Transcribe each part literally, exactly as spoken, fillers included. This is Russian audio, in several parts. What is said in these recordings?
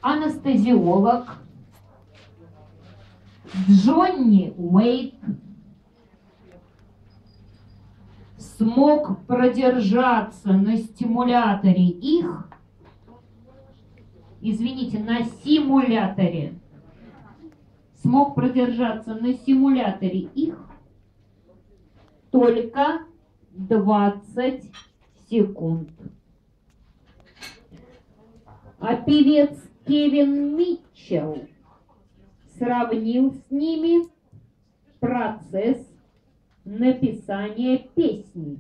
анестезиолог Джонни Уэйт смог продержаться на стимуляторе их, извините, на симуляторе, смог продержаться на симуляторе их только двадцать секунд. А певец Кевин Митчелл сравнил с ними процесс написания песни.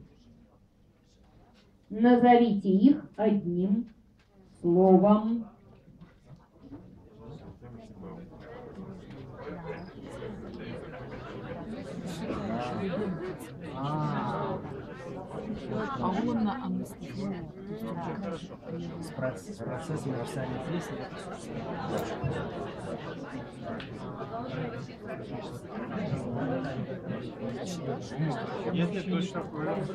Назовите их одним словом. А он на анестезию. Процесс написания песни. Если точно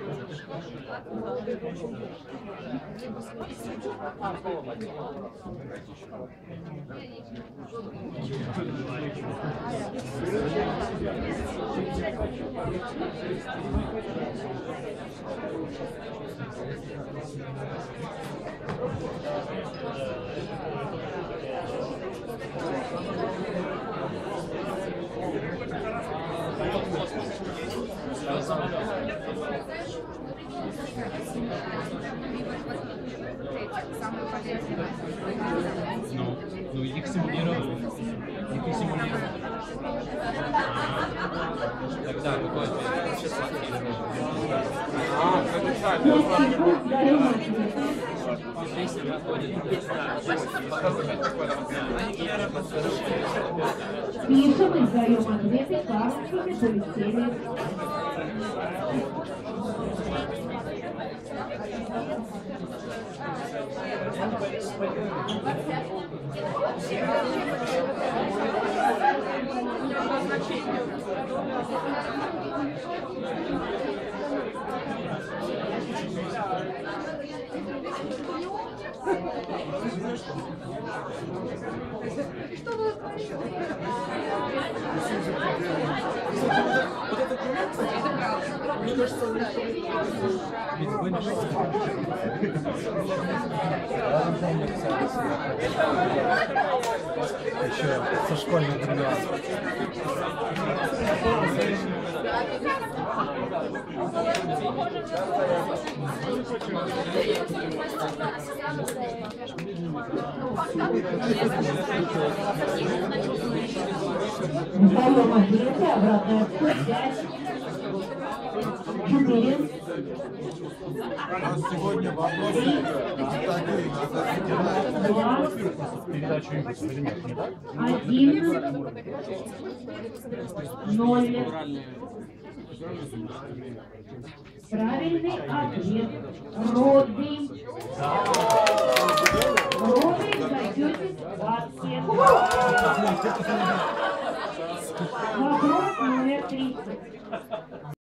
Ну, ну их симулировали. Их симулировали. Тогда какой ответ? А, песня выходит. Пишем и сдаем ответы карточками полетели. Что вы Мне кажется, еще со школьных времен. Второй ответ, обратная связь. Четыре. Сегодня вопросы Два. Передачу Один. Ноль. Правильный ответ. Роды. Роды в зачете двадцать.